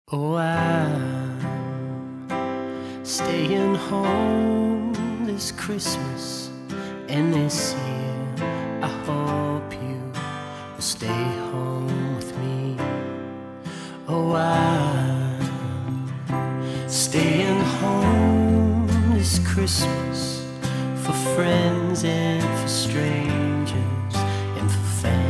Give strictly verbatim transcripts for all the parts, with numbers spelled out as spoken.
Oh, I'm staying home this Christmas and this year. I hope you will stay home with me. Oh, I'm staying home this Christmas for friends and for strangers and for family.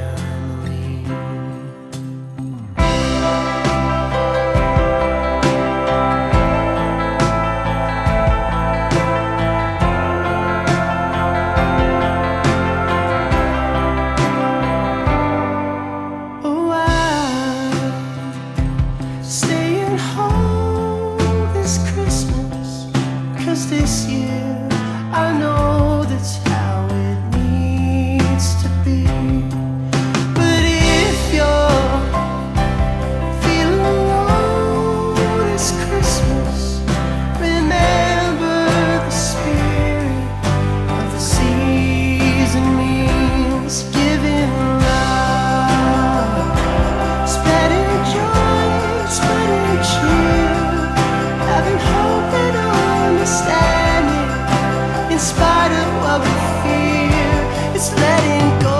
Staying home this Christmas, 'cause this year I know that's how it needs to be. But if you're feeling low this Christmas, remember the spirit of the season means giving love, spreading joy, spreading cheer, having hope and understanding in spite of what we fear. It's letting go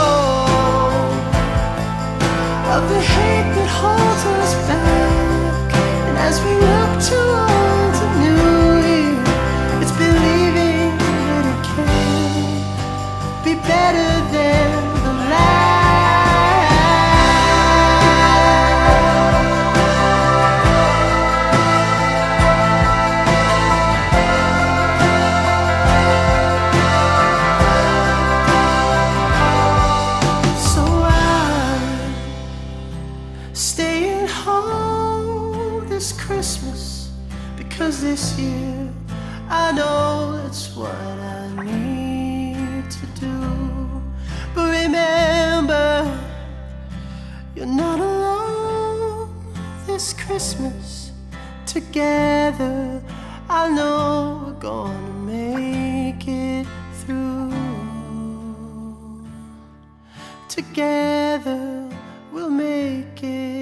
of the hate that holds us back, and as we look towards a new year, it's believing that it can be better than the last. Staying home this Christmas, because this year I know that's what I need to do. But remember, you're not alone this Christmas. Together I know we're gonna make it through. Together we'll make it